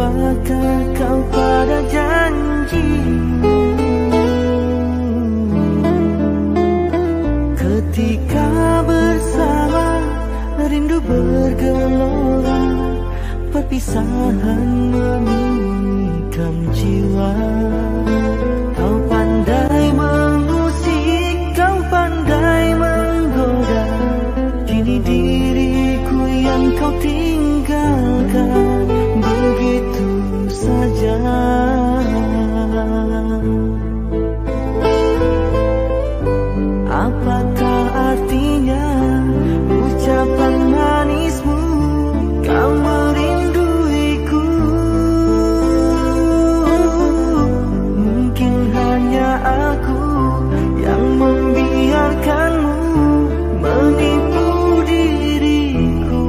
Lupakah kau pada janjimu ketika bersama, rindu bergelora, perpisahan memikam jiwa. Kau pandai mengusik, kau pandai menggoda, kini diriku yang kau tinggalkan begitu saja. Apakah artinya ucapan manismu, kau merinduiku? Mungkin hanya aku yang membiarkanmu menipu diriku.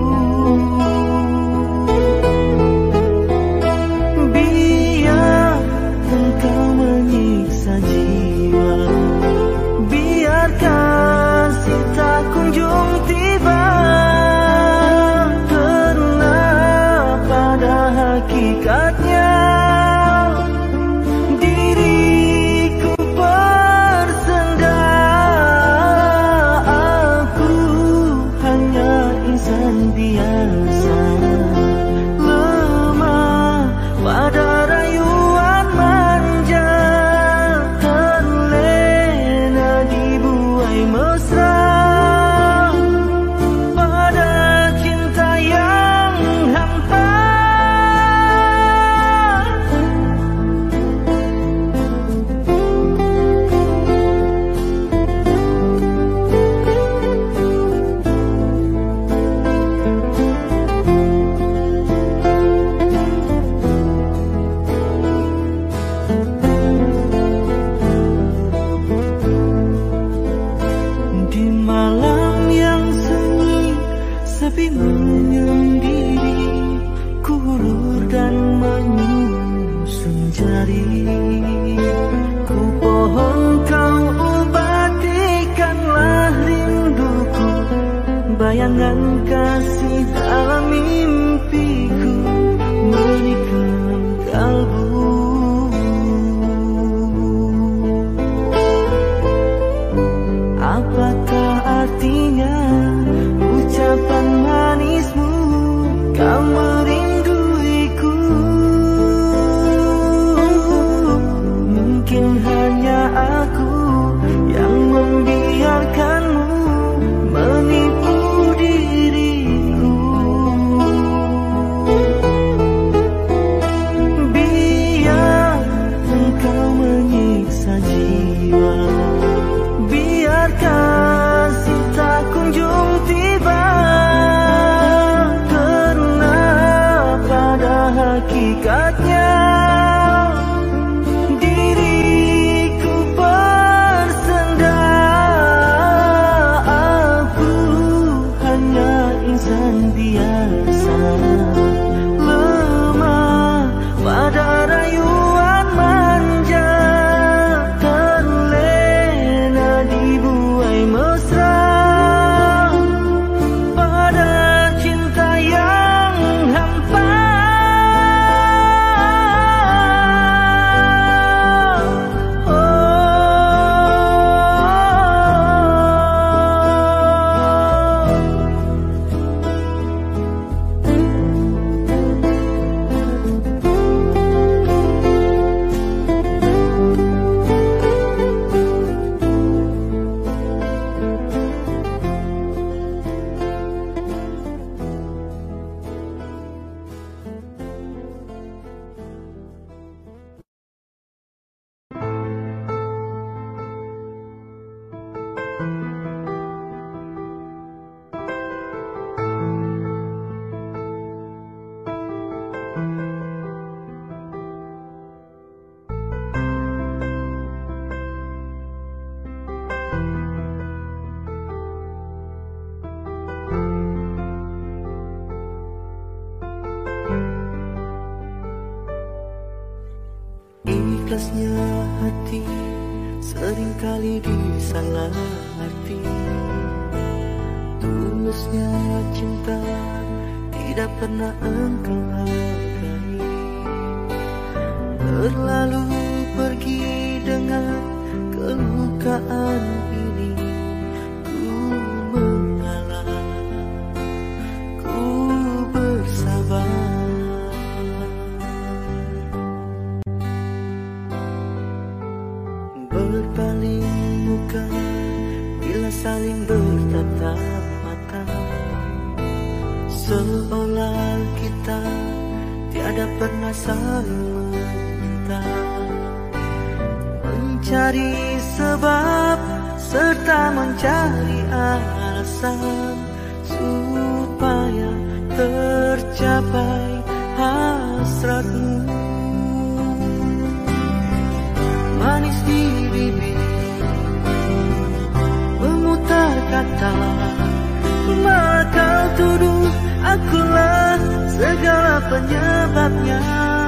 Biar engkau menyiksa jiwa, biarkan cinta kunjung tiba, karena pada hakikatnya diriku bersenda. Aku hanya insan biasa, lemah pada rayuan manja, terlena dibuai mesra pada cinta yang hampa. Di malam yang sunyi, sepi menyendiri, ku hulur dan menyusun jari. Ku pohon kau obatikanlah rinduku, bayangan kasih dalam mimpiku menikam kalbu. Apakah artinya ucapan manismu, kau merinduiku? Mungkin hanya aku yang membiarkanmu menipu diriku. Biar engkau menyiksa jiwa, biarkan cinta kunjung tiba, karena pada hakikatnya diriku bersenda. Aku hanya insan biasa, lemah pada rayuan manja, terlena dibuai mesra pada cinta yang hampa. Ikhlasnya hati seringkali disalah arti, tulusnya cinta tidak pernah engkau hargai. terlalu pergi dengan kelukaan ini. Ku mengalah, ku bersabar. Berpaling muka bila saling bertatap mata, seolah kita tiada pernah saling meminta. Mencari sebab serta mencari alasan supaya tercapai hasratmu. Manis di bibir memutar kata, maka tuduh akulah segala penyebabnya.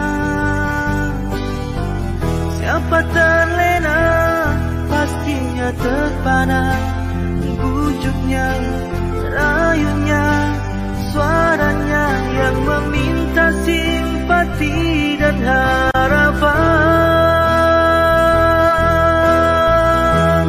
Siapa terlena pastinya terpana, bujuknya, rayunya, suaranya yang meminta simpati dan harapan.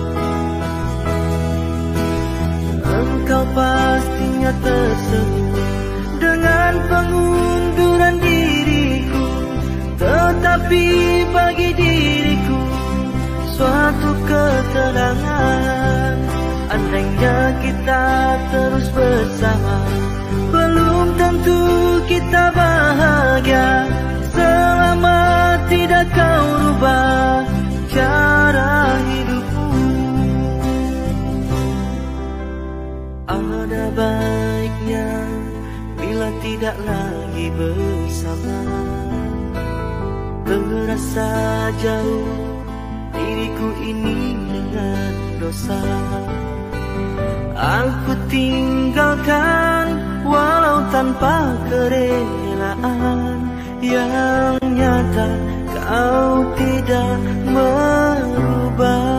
Engkau pastinya tersenyum dengan pengunduran diriku, tetapi bagi diriku suatu ketenangan. Andainya kita terus bersama, belum tentu kita bahagia selama tidak kau rubah cara hidupmu. Ada baiknya bila tidak lagi bersama, terasa jauh diriku ini dengan dosa. Aku tinggalkan walau tanpa kerelaan, yang nyata kau tidak merubah.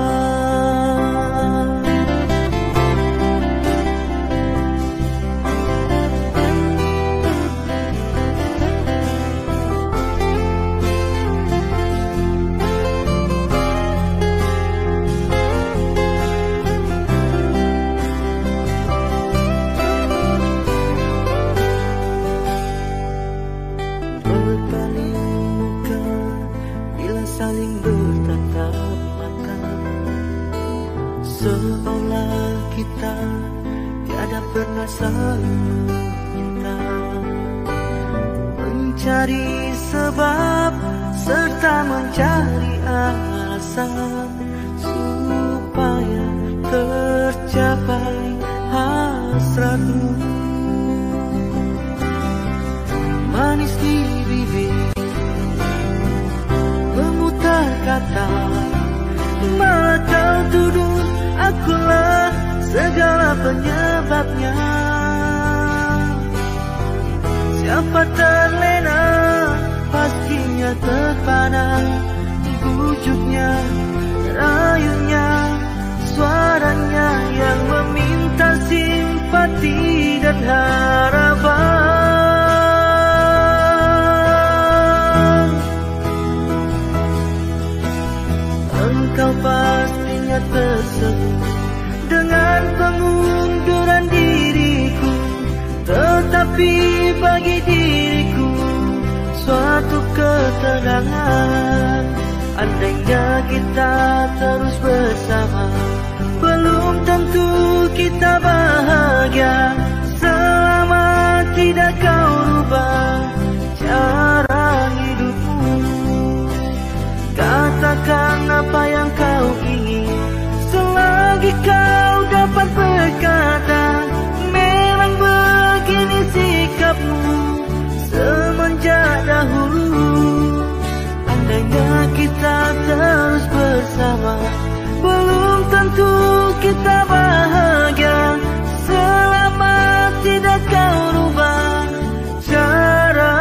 Saling bertatap mata, seolah kita tiada pernah saling meminta. Mencari sebab serta mencari alasan supaya tercapai hasratmu. Manis di bibir memutar kata, maka tuduh akulah segala penyebabnya. Siapa terlena pastinya terpana, bujuknya, rayunya, suaranya yang meminta simpati dan harapan. Engkau pastinya tersenyum dengan pengunduran diriku, tetapi bagi diriku suatu ketenangan. Andainya kita terus bersama, belum tentu kita bahagia selama tidak kau rubah cara hidupmu. Katakan apa yang kau ingin, selagi kau dapat berkata. Memang begini sikapmu semenjak dahulu. Andainya kita terus bersama, belum tentu kita bahagia selama tidak kau rubah cara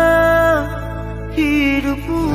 hidupmu.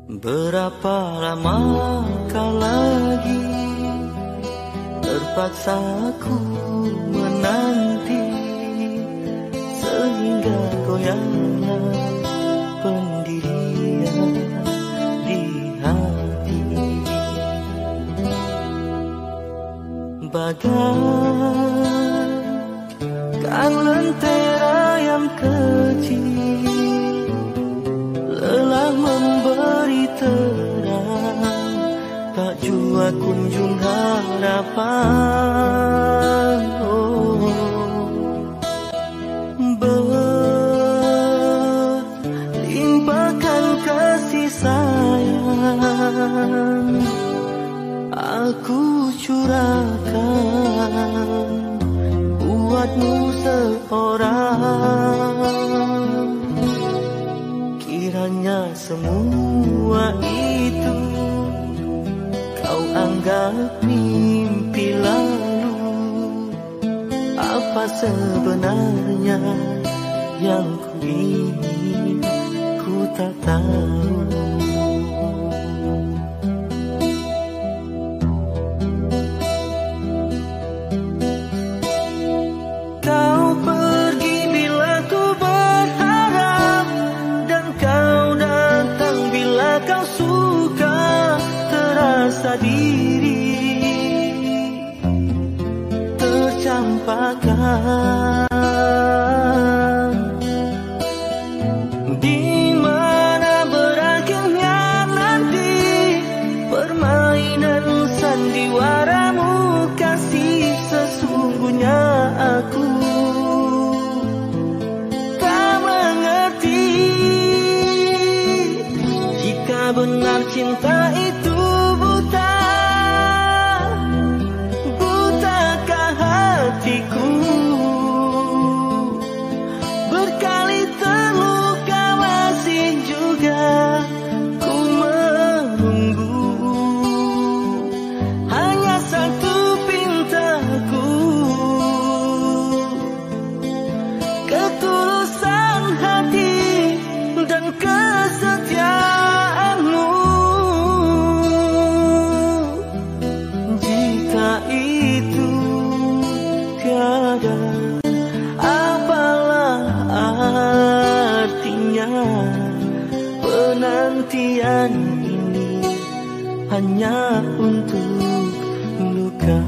Berapa lamakah lagi terpaksa ku menanti, sehingga goyahnya pendirian di hati. Bagaikan lentera yang kecil, lelah memberi terang, tak jua kunjung harapan. Berlimpahkan kasih sayang, aku curahkan buatmu seorang. Kiranya semua itu kau anggap mimpi lalu, apa sebenarnya yang ku ingin ku tak tahu. Kau pergi bila ku berharap, dan kau datang bila kau suka. Terasa diri tercampakkan, di mana berakhirnya nanti permainan sandiwaramu. Kasih sesungguhnya aku tak mengerti, jika benar cinta itu buta. Butakah hatiku, berkali terluka masih juga ku menunggu. Hanya satu pintaku, ketulusan hati dan kesetiaanmu. Jika itu tiada, apalah artinya penantian ini hanya untuk luka.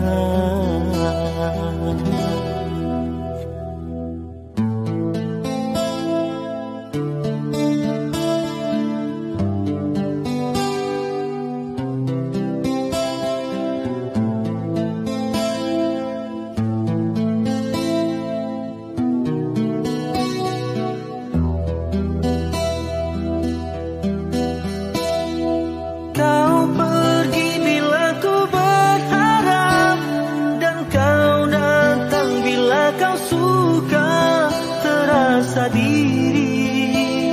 Kau pergi bila ku berharap, dan kau datang bila kau suka. Terasa diri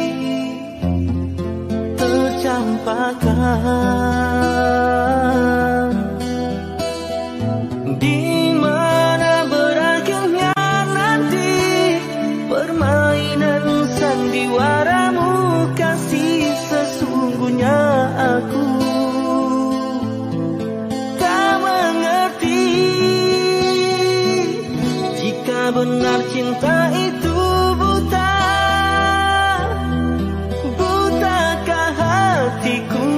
tercampakkan, di mana berakhirnya nanti permainan sandiwaramu. Kasih sesungguhnya aku tak mengerti, jika benar cinta itu buta. Butakah hatiku,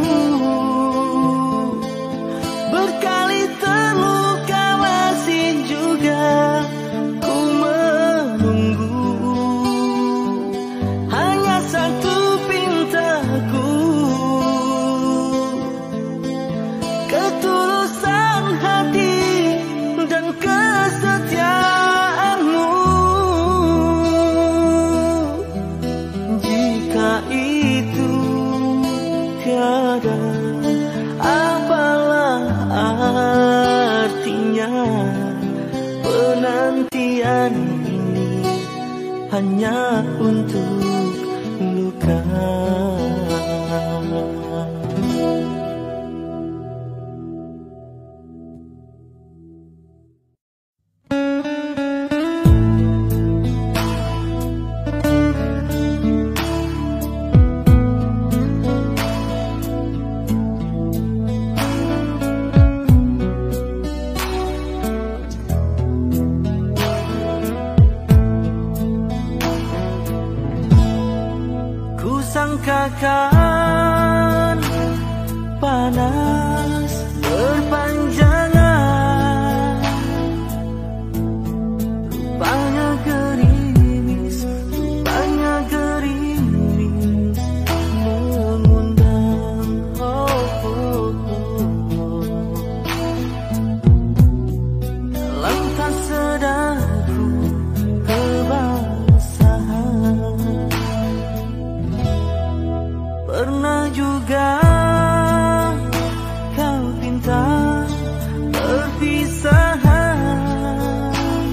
berkali terluka masih juga ku menunggu. Hanya satu pintaku, ketulusan hati dan kesetiaanmu. Jika itu tiada, apalah artinya penantian ini hanya untuk luka. sangkakan panas berpanjangan, rupanya gerimis, rupanya gerimis mengundang. Dalam tak sadarku kebasahan, pernah juga kau pinta perpisahan.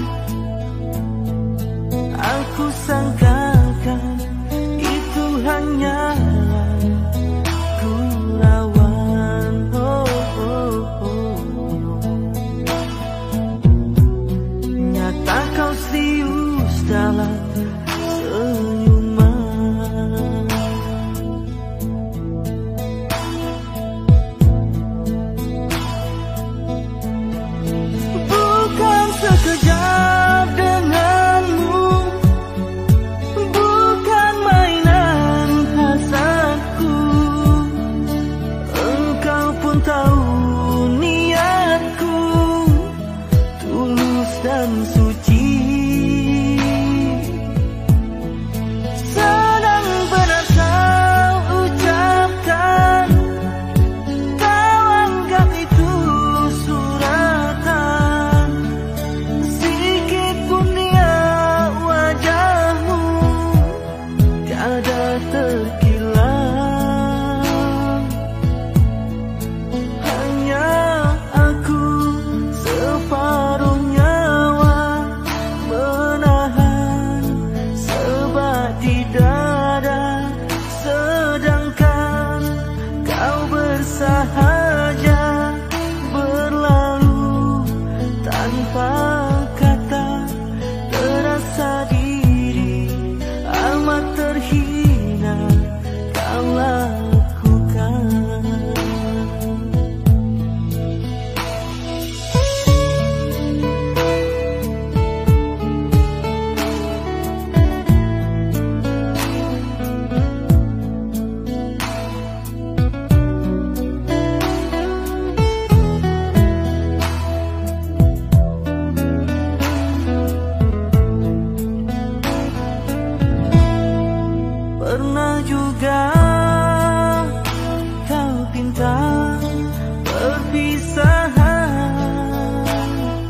Aku sangkakan itu hanyalah gurauan. Nyata kau serius dalam senyuman. Bukan sekejap denganmu, bukan mainan hasratku. Engkau pun tahu niatku tulus dan suci. Sedang benar kau ucapkan, kau anggap itu suratan. Sikit pun dia wajahmu tiada terkilat. Hanya aku separuh nyawa menahan sebat di dada, sedangkan kau bersahaja berlalu tanpa kata. Terasa diri amat terhina kau lakukan. Pernah juga kau pinta perpisahan.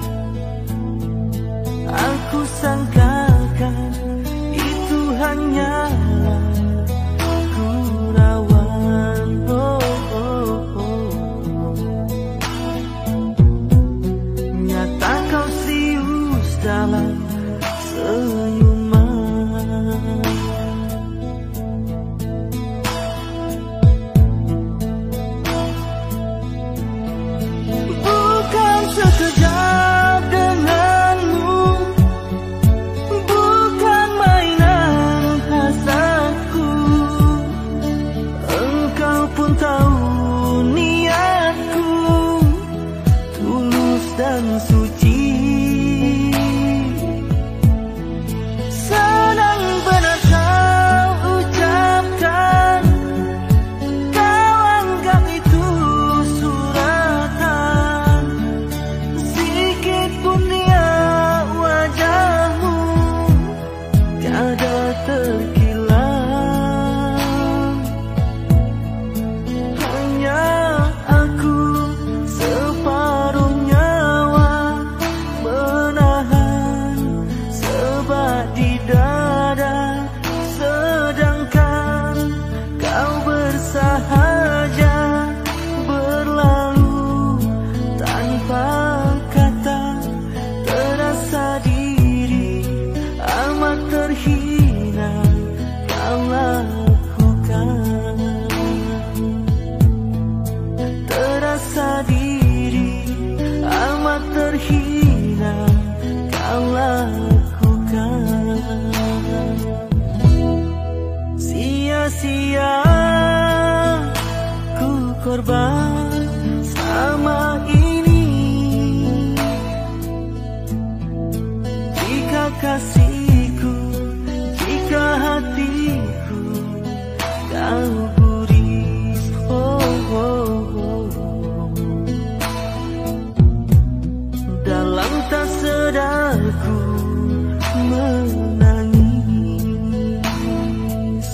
Aku sangkakan itu hanyalah gurauan. Nyata kau serius dalam senyuman. Bukan sekejap denganmu, bukan mainan hasratku. Engkau pun tahu niatku tulus dan suci. Sedang benar kau ucapkan, kau anggap itu suratan. Sikit pun dia wajahmu tiada terkilat. Hanya aku separuh nyawa menahan sebat di dada, sedangkan kau bersahaja berlalu tanpa kata. Terasa diri amat terhina kau lakukan. Terasa diri amat terhina kau lakukan. Sia-sia ku korban sama ini. Jika kasihku, jika hatiku tahu gurih. Dalam tak sadarku menangis.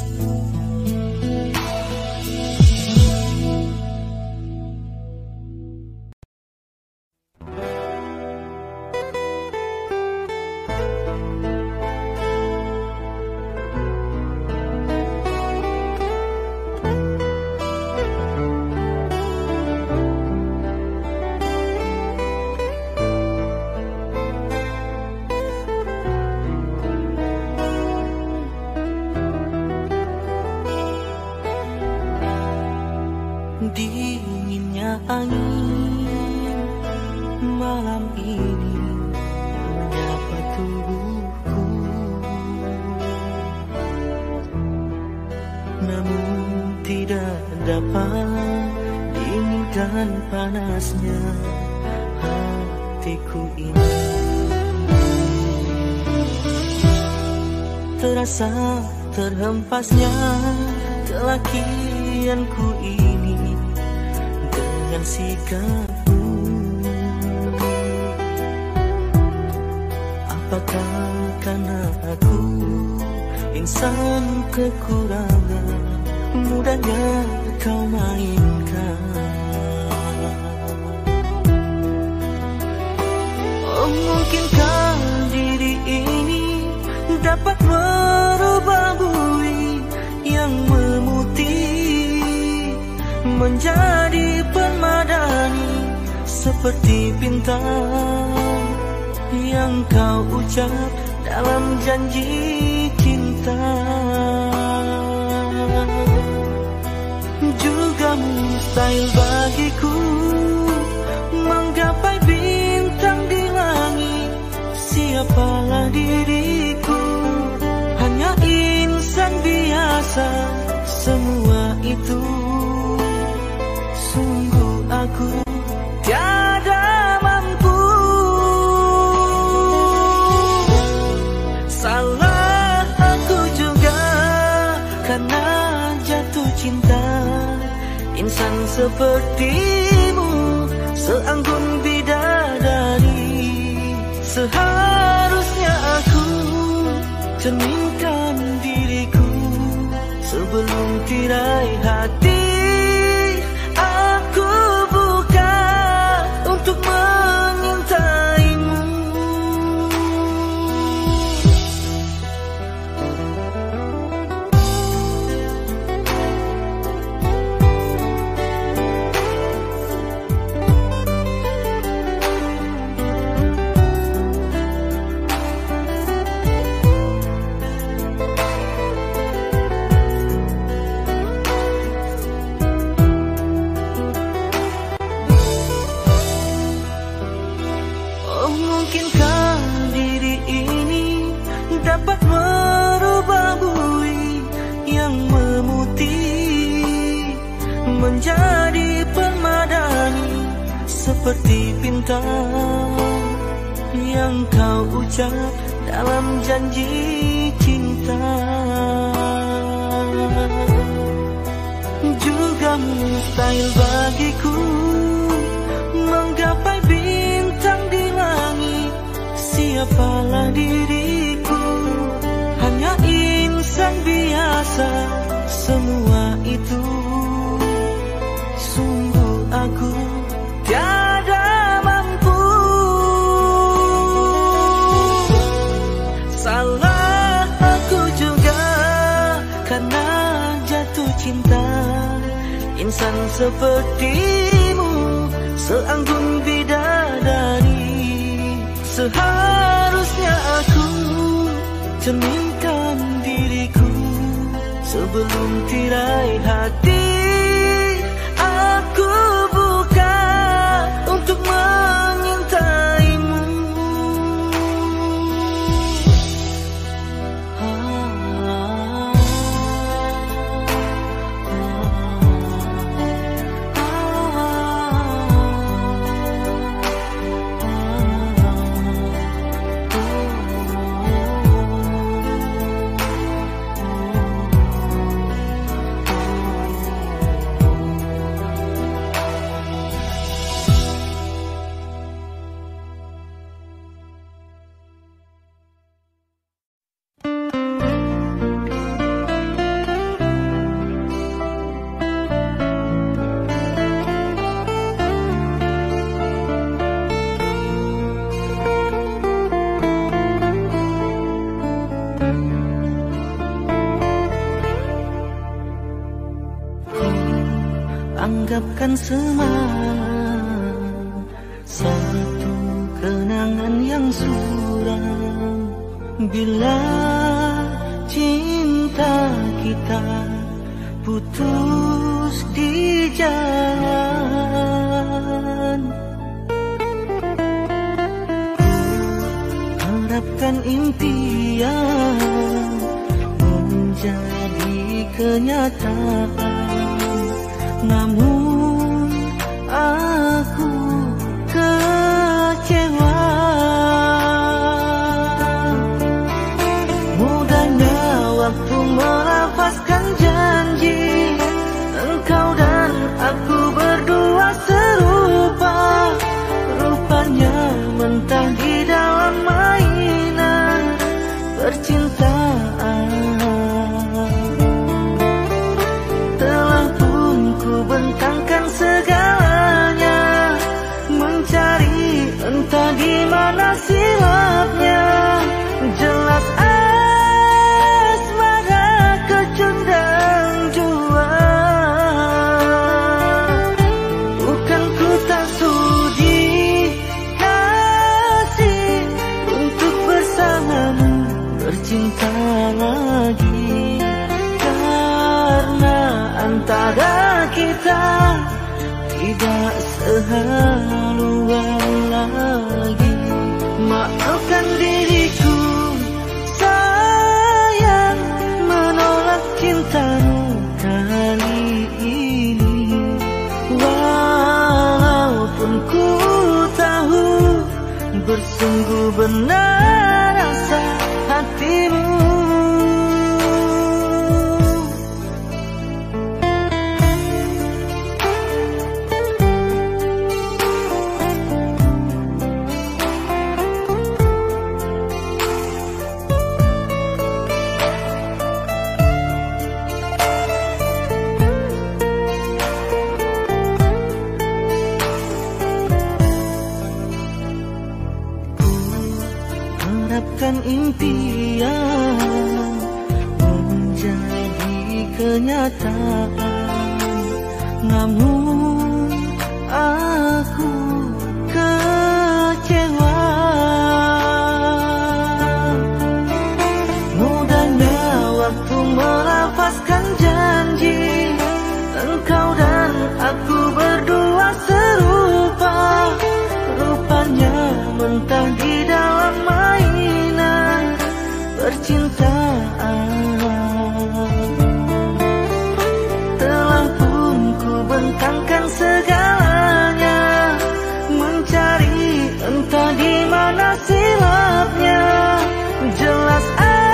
Dinginnya angin malam ini menyapa tubuhku, namun tidak dapat dinginkan panasnya hatiku ini. Terasa terhempasnya kelakianku ini dengan sikapmu. Apakah karena aku insan kekurangan, mudahnya kau mainkan? Oh, mungkinkah diri ini dapat merubah bui yang memutih menjadi permadani, seperti bintang yang kau ucap dalam janji cinta. Juga mustahil bagiku menggapai bintang di langit. Siapalah diriku, hanya insan biasa. Semua itu sungguh aku tiada mampu. Salah aku juga karena jatuh cinta. Insan sepertimu seanggun bidadari. Seharusnya aku cerminkan diriku sebelum tirai hati aku buka untuk mengintaimu. Mungkinkah diri ini dapat merubah bui yang memutih menjadi permadani, seperti bintang yang kau ucap dalam janji cinta. Juga mustahil bagiku menggapai bintang di langit. Siapalah diriku, hanya insan biasa. Semua itu sungguh aku tiada mampu. Salah aku juga karena jatuh cinta. Insan sepertimu seanggun bidadari. Seharusnya aku cerminkan diriku sebelum tirai hati aku buka untuk mengintaimu. Ku anggapkan semalam satu kenangan yang suram. Bila cinta kita putus di jalan, harapkan impian menjadi kenyataan. Namun aku kecewa. Mudahnya waktu melafazkan janji, engkau dan aku berdua serupa. Rupanya mentah di dalam mainan percintaan. Telah pun ku bentangkan segalanya, mencari entah di mana silapnya. Jelas asmara kecundang jua. Bukan ku tak sudi kasih untuk bersamamu bercinta lagi, karena antara kita tidak sehaluan lagi. Maafkan diriku sayang, menolak cintamu kali ini. Walaupun ku tahu bersungguh benar rasa hatimu. Harapkan impian menjadi kenyataan. Namun aku kecewa. Mudahnya waktu melafazkan janji, engkau dan aku berdua serupa. Rupanya mentah di dalam mainan percintaan. Telah pun ku bentangkan segalanya, mencari entah di mana silapnya. Jelas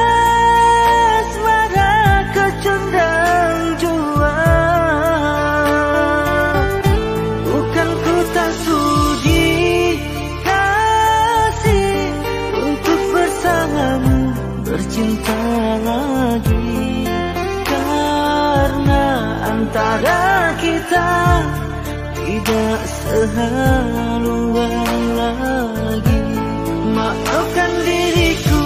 asmara kecundang jua. Bukan ku tak sudi kasih untuk bersamamu bercinta lagi, karena antara kita tidak sehaluan lagi. Maafkan diriku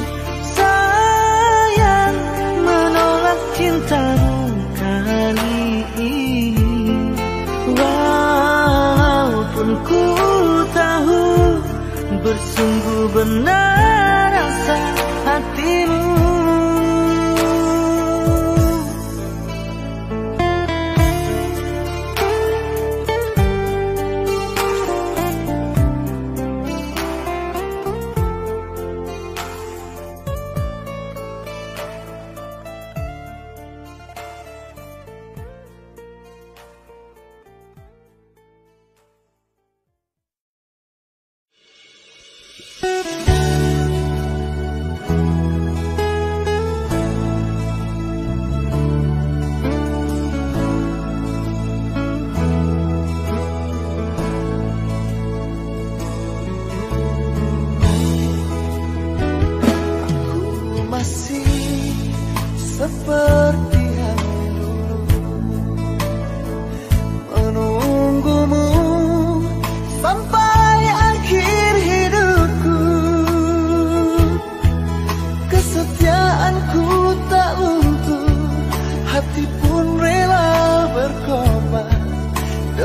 sayang, menolak cintamu kali ini. Walaupun ku tahu bersungguh benar rasa hatimu.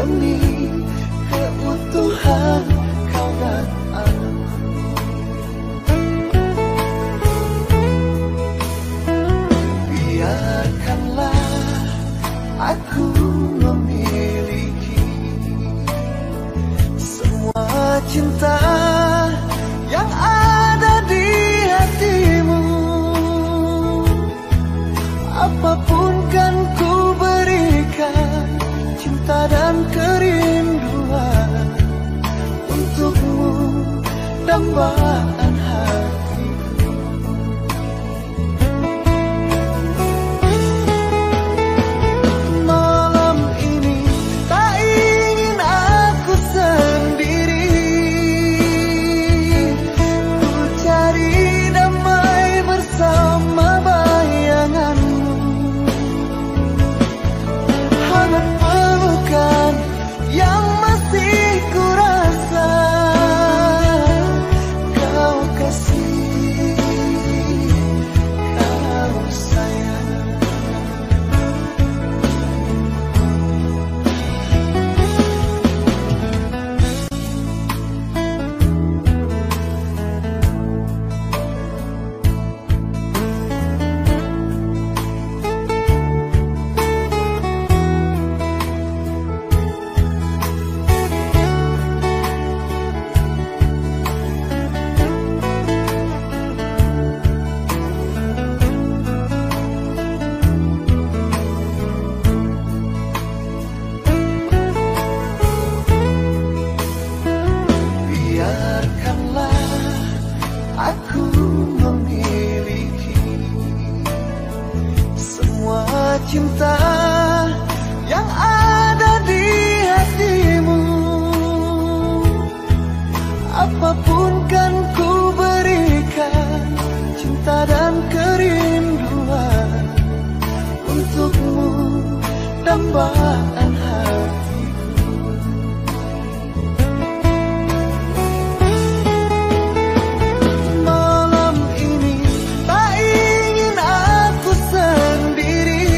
demi keutuhan kau dan aku. Biarkanlah aku memiliki semua cinta yang ada di hatimu. Apapun kan ku berikan, cinta dan kerinduan untukmu, dambaan hatiku. Malam ini tak ingin aku sendiri, ku cari damai bersama bayanganmu. Hangat pelukan yang masih ku rasa, kau kasih, kau sayang. Biarkanlah aku memiliki semua cinta yang ada di hatimu. Apapun kan ku berikan, cinta dan kerinduan untukmu, dambaan hatiku. Malam ini tak ingin aku sendiri,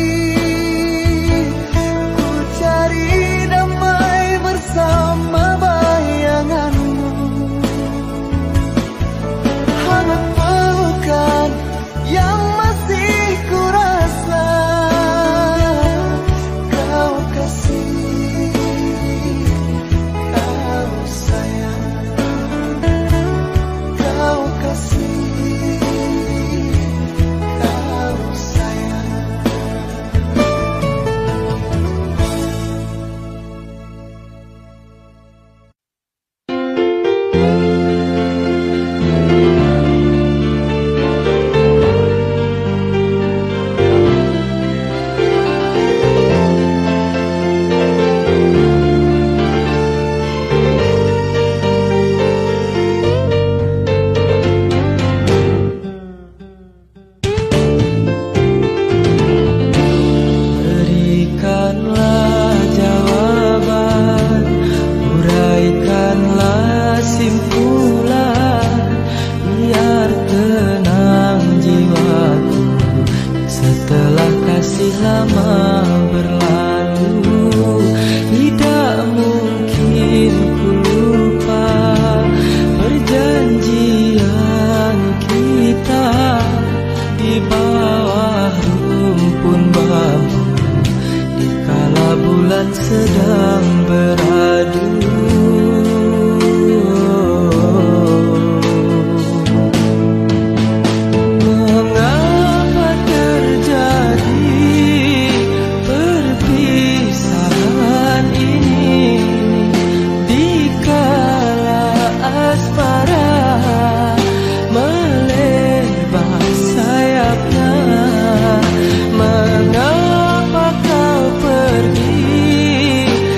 ku cari damai bersama bayanganmu. Hangat pelukan yang masih ku rasa, kau kasih, kau sayang. Kau kasih, kau sayang. Berikanlah jawaban, uraikanlah simpulan, biar tenang jiwaku setelah kasih lama berlalu. Tidak mungkin ku lupa perjanjian kita di bawah rumpun bambu, dikala bulan sedang beradu. Mengapa terjadi perpisahan ini, dikala asmara melebar sayapnya? Mengapa kau pergi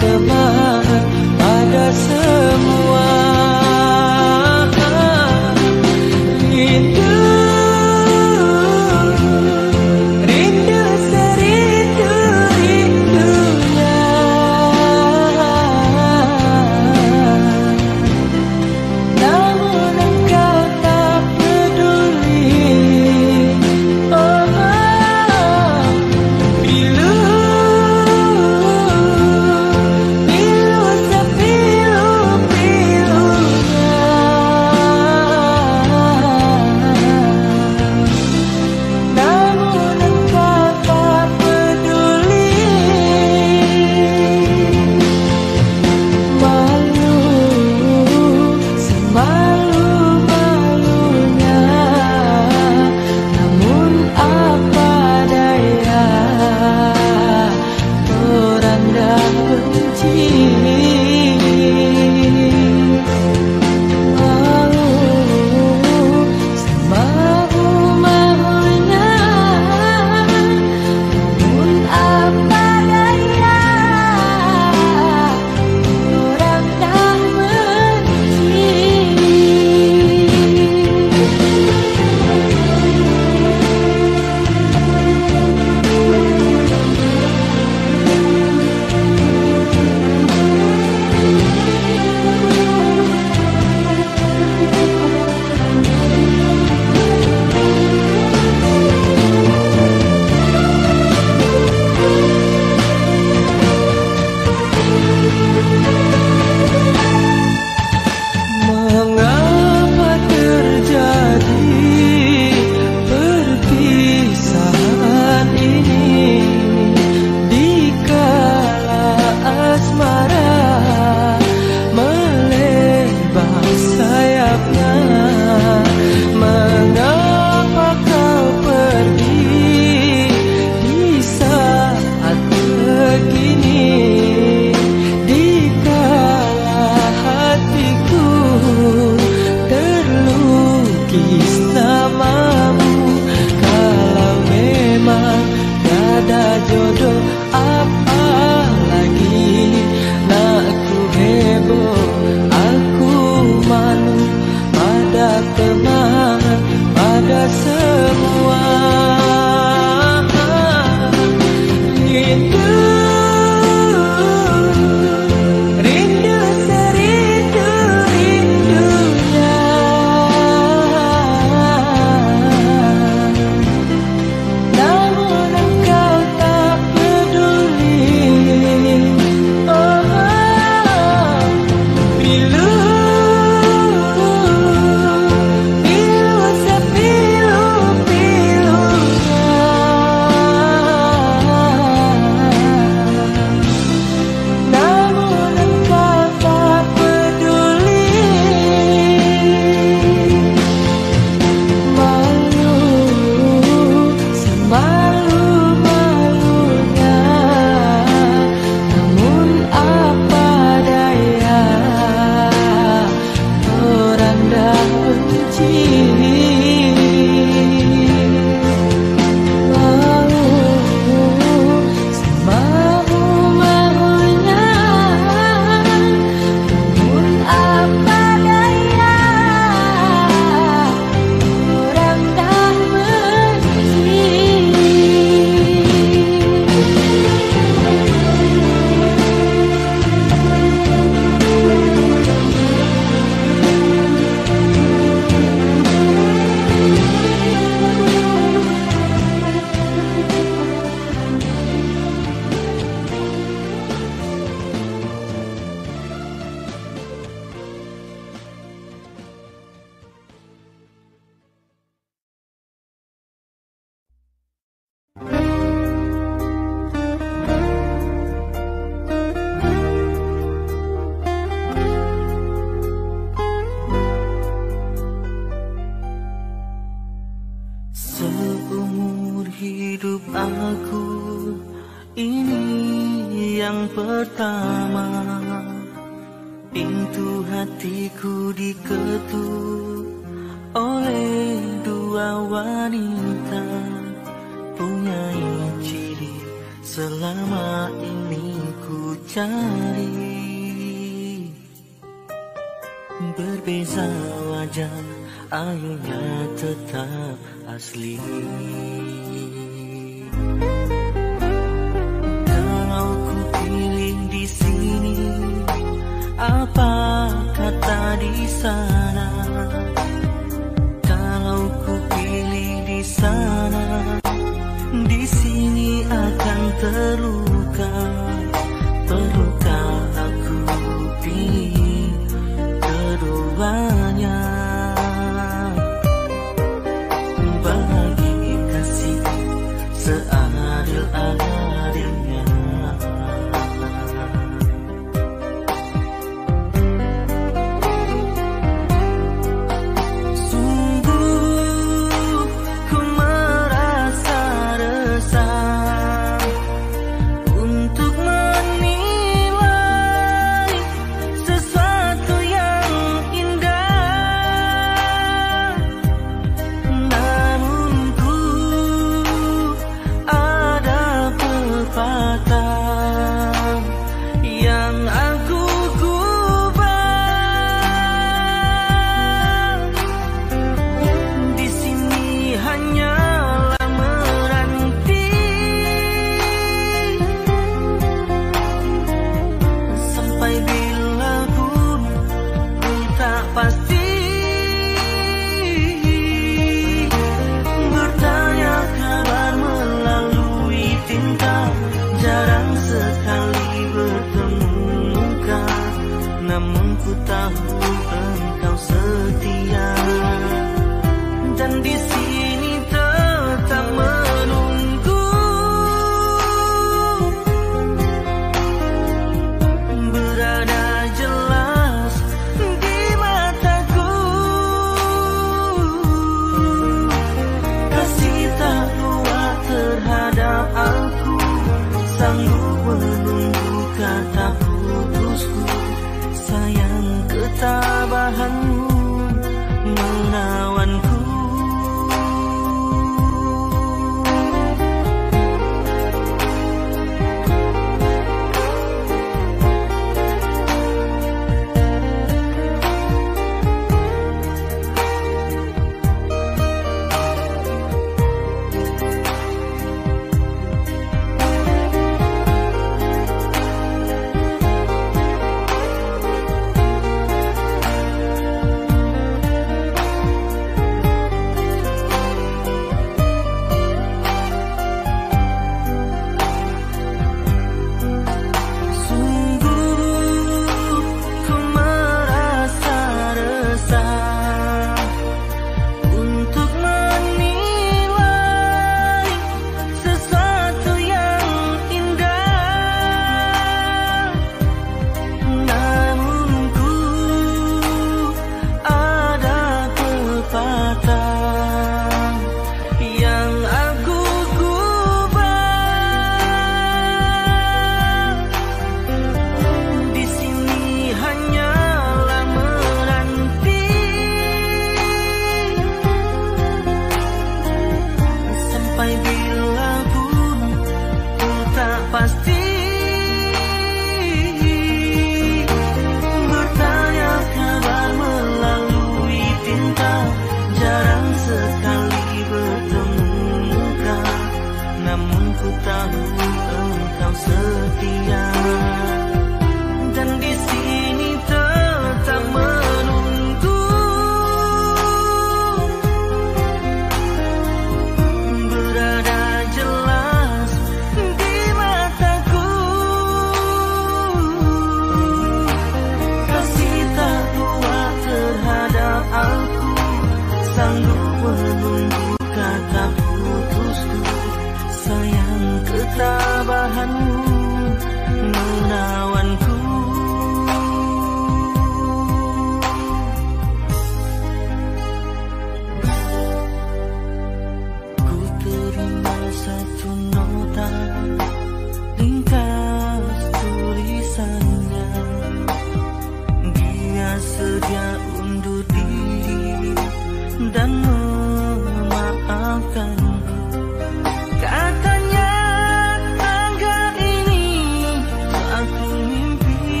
sedia undur diri dan memaafkanmu. Katanya anggap ini suatu mimpi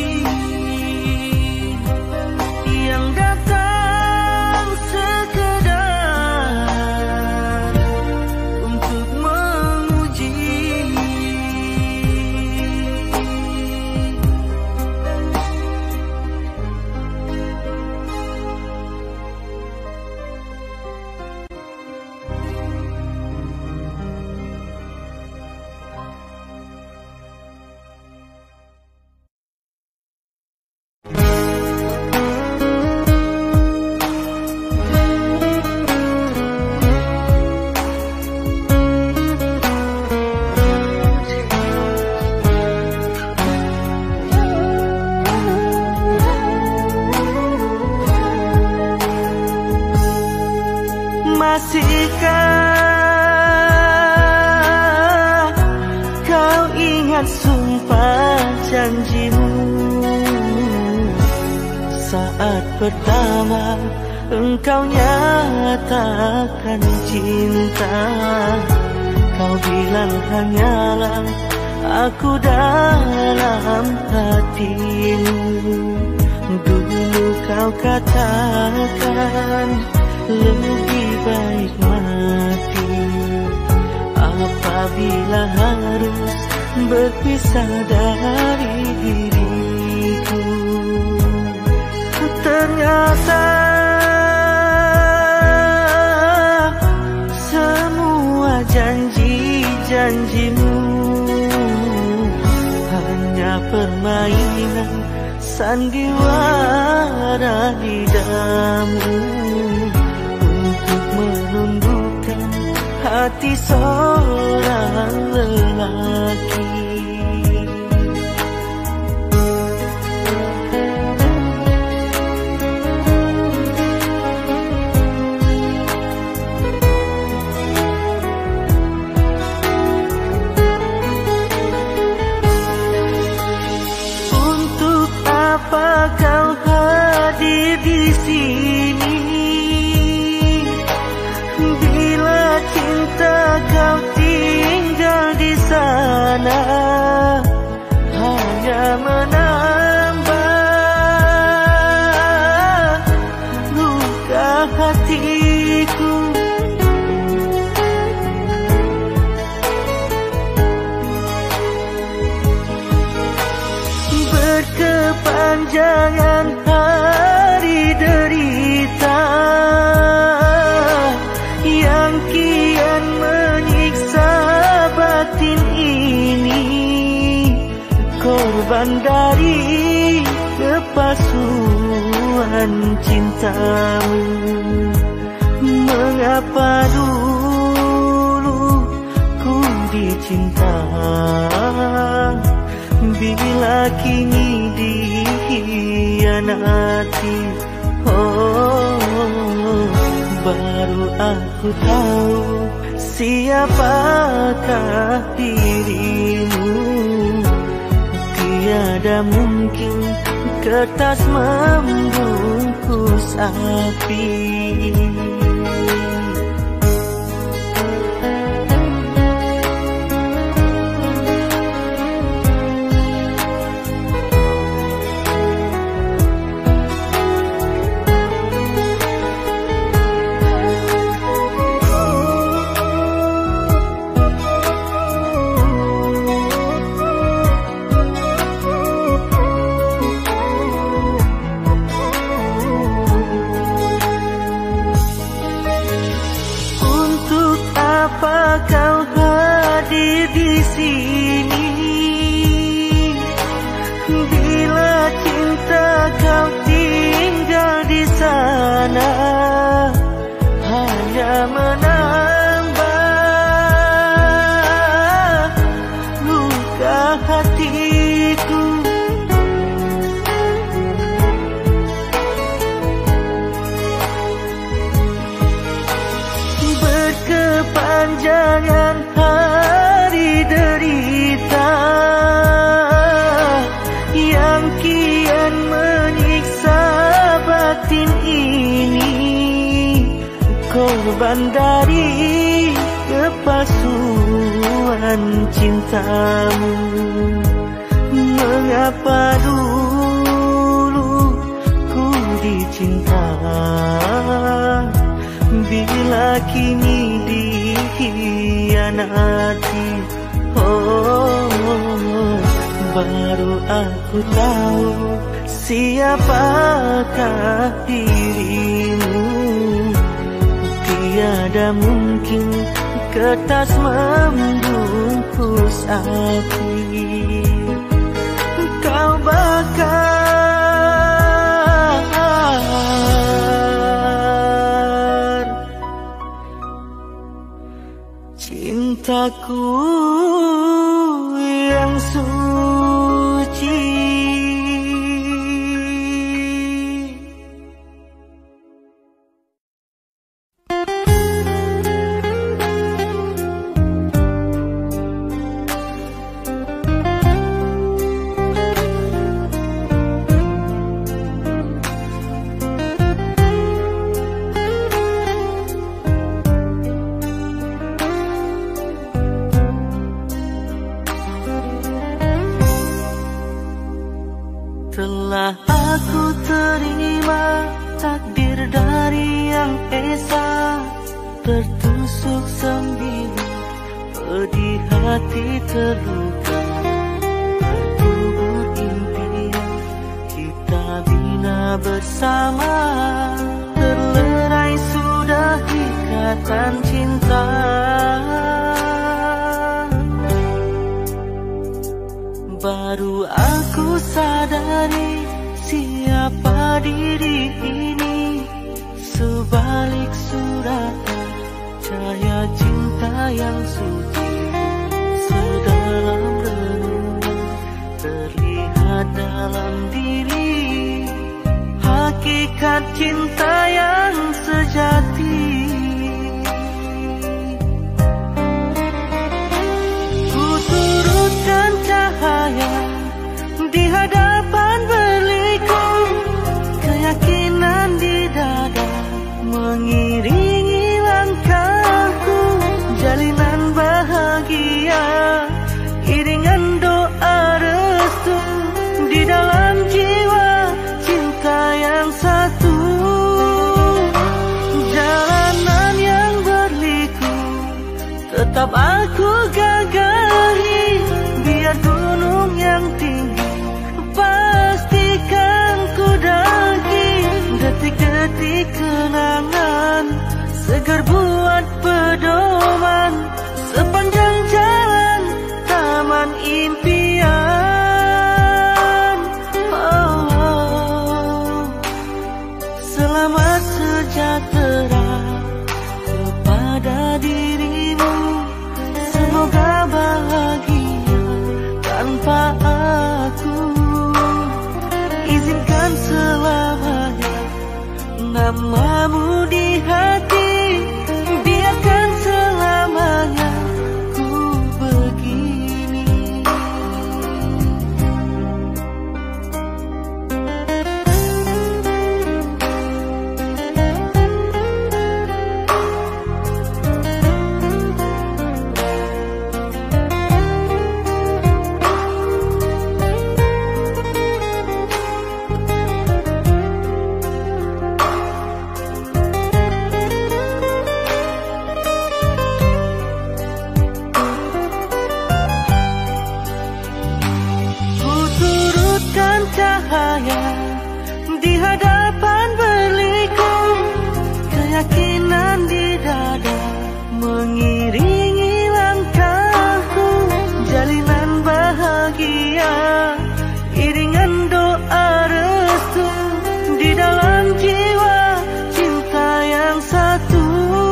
yang datang sekedar untuk menguji. Masihkah kau ingat sumpah janjimu saat pertama engkau nyatakan cinta? Kau bilang hanyalah aku dalam hatimu. Dulu kau katakan lebih baik mati apabila harus berpisah dari diriku. Ternyata semua janji-janjimu hanya permainan sandiwara lidahmu untuk menundukkan hati seorang lelaki. Untuk apa kau hadir di sini bila cinta kau tinggal di sana, hanya menambah luka hatiku. Berkepanjangan hari derita yang kian menyiksa batin ini, korban dari kepalsuan cintamu. Mengapa dulu ku dicinta bila kini dikhianati? Oh, baru aku tahu siapakah dirimu. Tiada mungkin kertas membungkus api. Apa kau hadir di sini bila cinta kau tinggal di sana, hanya menambah luka hatiku. Berkepanjangan hari derita beban dari kepalsuan cintamu. Mengapa dulu ku dicinta, bila kini dikhianati. Oh, baru aku tahu siapakah dirimu. Tiada mungkin kertas membungkus api. Kau bakar cintaku yang suci. Telah aku terima takdir dari Yang Esa, tertusuk sembilu, pedih hati terluka. Kubur impian kita bina bersama, terlerai sudah ikatan cinta. Baru aku sadari siapa diri ini, sebalik surat cahaya cinta yang suci. Sedalam renungan terlihat dalam diri, hakikat cinta yang sejati. Ku turutkan cahaya di hadapan berliku, keyakinan di dada mengiringi langkahku. Jalinan bahagia, iringan doa restu di dalam jiwa cinta yang satu. Jalanan yang berliku tetap aku gagahi, biar gunung yang tinggi pastikan ku daki. Detik-detik kenangan segar buat pedoman, sepanjang jalan taman impian. Oh, selamat sejahtera kepada dirimu, semoga bahagia tanpa aku. Izinkan selamanya namamu di hati, biarkan selamanya ku begini. Cahaya di hadapan berliku, keyakinan di dada mengiringi langkahku. Jalinan bahagia, iringan doa restu di dalam jiwa cinta yang satu.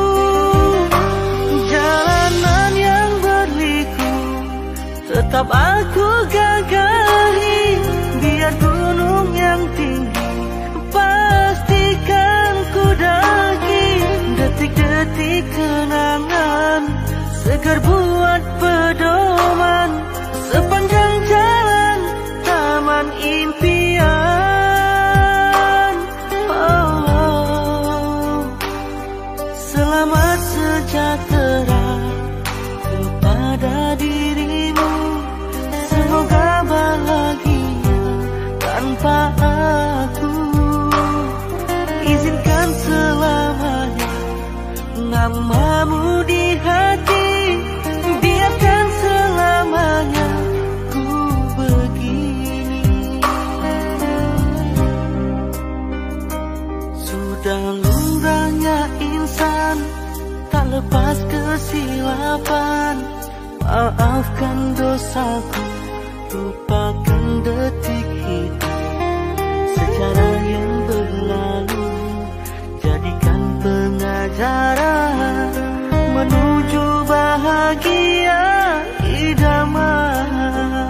Jalanan yang berliku tetap aku gagahi, biar gunung yang tinggi pastikan ku daki. Detik-detik kenangan segar buat pedoman, sepanjang jalan taman impian. Oh, selamat bersamamu di hati. Biarkan selamanya ku begini. Sudah lumrahnya insan tak lepas kesilapan. Maafkan dosaku, lupakan detik hidup. Sejarah yang berlalu jadikan pengajaran menuju bahagia idaman.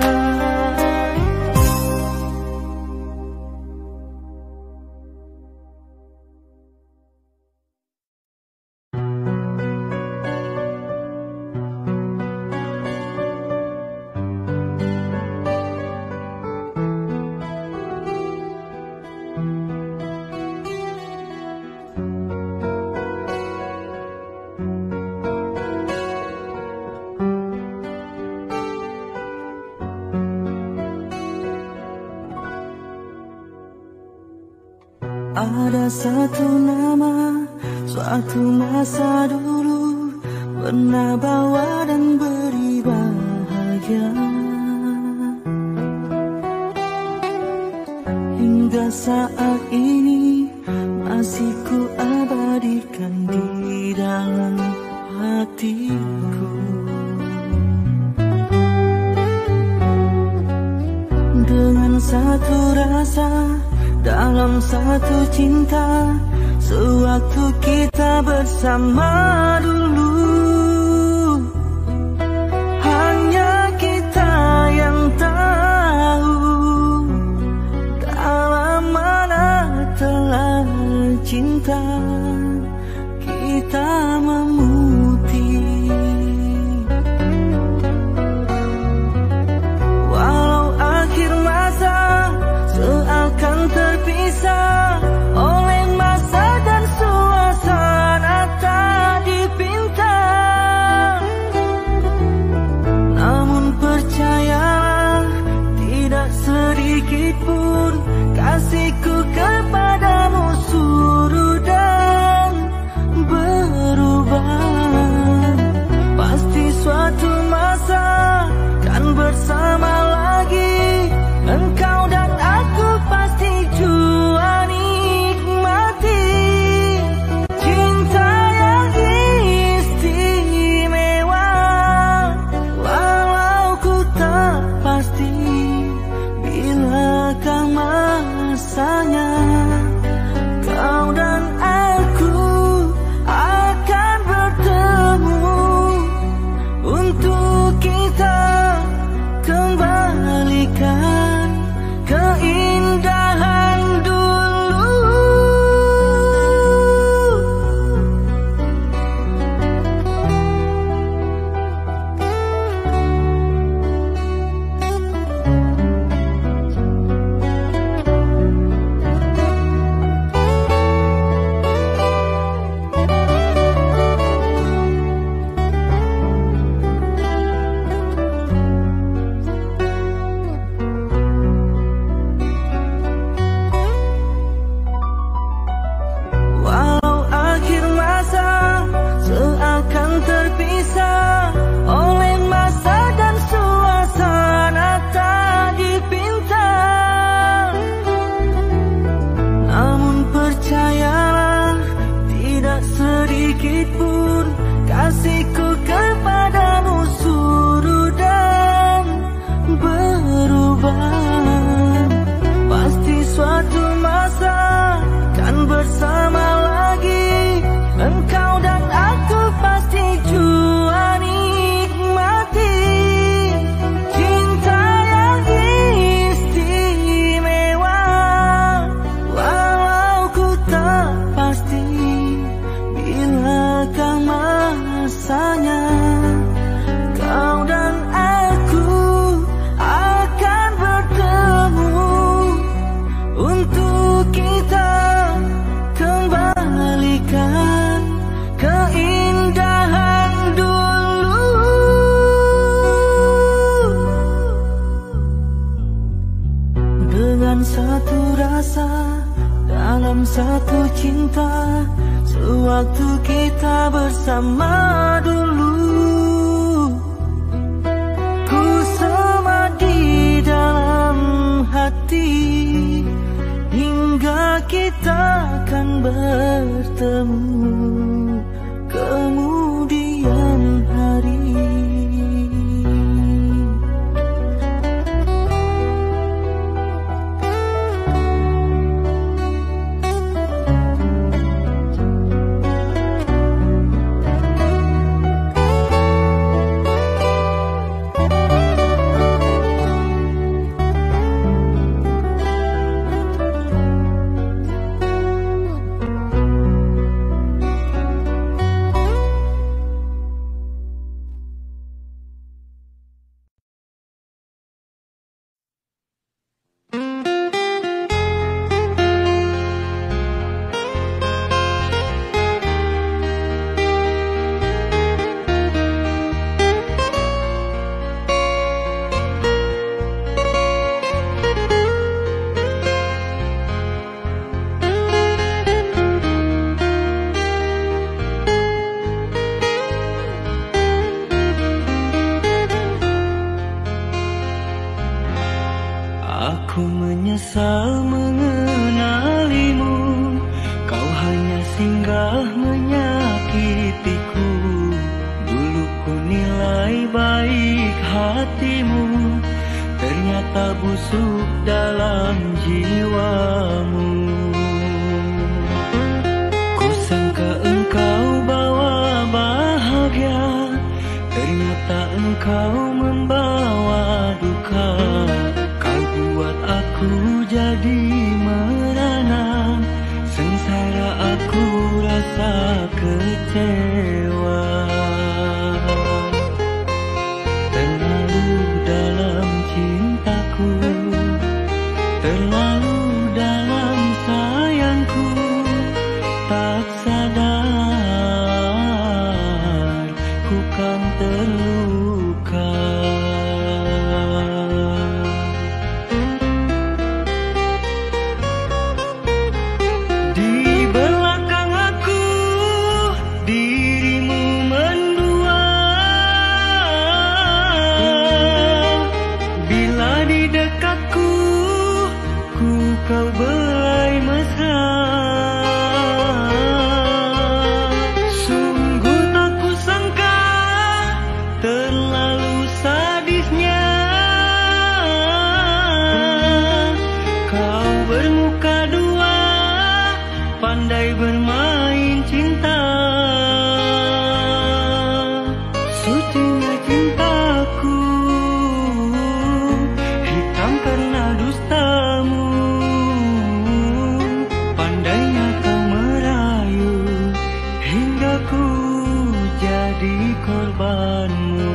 Ada satu nama, suatu masa dulu pernah bawa dan beri bahagia. Hingga saat ini masih ku abadikan di dalam hatiku. Dengan satu rasa, dalam satu cinta, sewaktu kita bersama dulu. Hanya kita yang tahu dalam mana telah cinta kita memutih. Walau akhir masa seakan terpisah oleh masa dan suasana tak dipinta. Namun percayalah, tidak sedikit pun kasihku kepadamu surut dan berubah. Pasti suatu masa kan bersama lagi, engkau dan aku pasti jua nikmati cinta yang istimewa. Walau ku tak pasti bilakah masanya, kau dan aku akan bertemu untuk kita kembalikan keindahan dulu. Sedikit pun kasihku kepadamu surut dan berubah. Pasti suatu masa kan bersama lagi, engkau dan aku pasti jua nikmati cinta yang istimewa. Walau ku tak pasti bilakah masa satu cinta sewaktu kita bersama dulu. Ku sama di dalam hati hingga kita akan bertemu kemudian hari. Aku menyesal mengenalimu, kau hanya singgah menyakitiku. Dulu ku nilai baik hatimu, ternyata busuk dalam jiwamu. Ku sangka engkau bawa bahagia, ternyata engkau membawa duka. Buat aku jadi merana, sengsara aku rasa kecewa. Terlalu dalam cintaku, terlalu dalam sayangku, tak sadar ku kan terluka. Kau belai mesra, sungguh tak kusangka terlalu sadisnya kau bermuka dua, pandai bermain cinta. Sucinya cintaku hitam karena dustamu. Ku jadi korbanmu.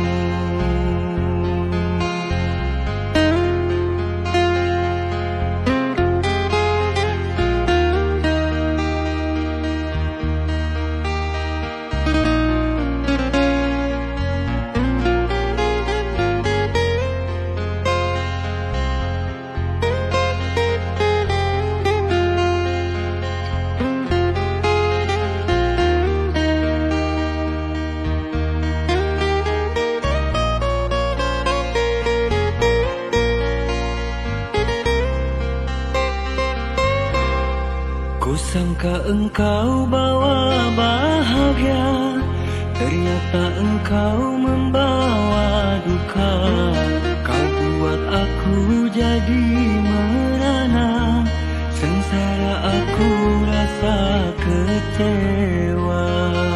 Kusangka engkau bawa bahagia, ternyata engkau membawa duka. Kau buat aku jadi merana, sengsara aku rasa kecewa.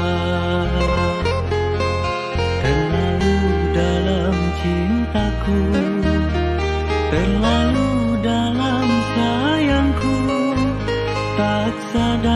Terlalu dalam cintaku, terlalu dalam sayangku, tak sadar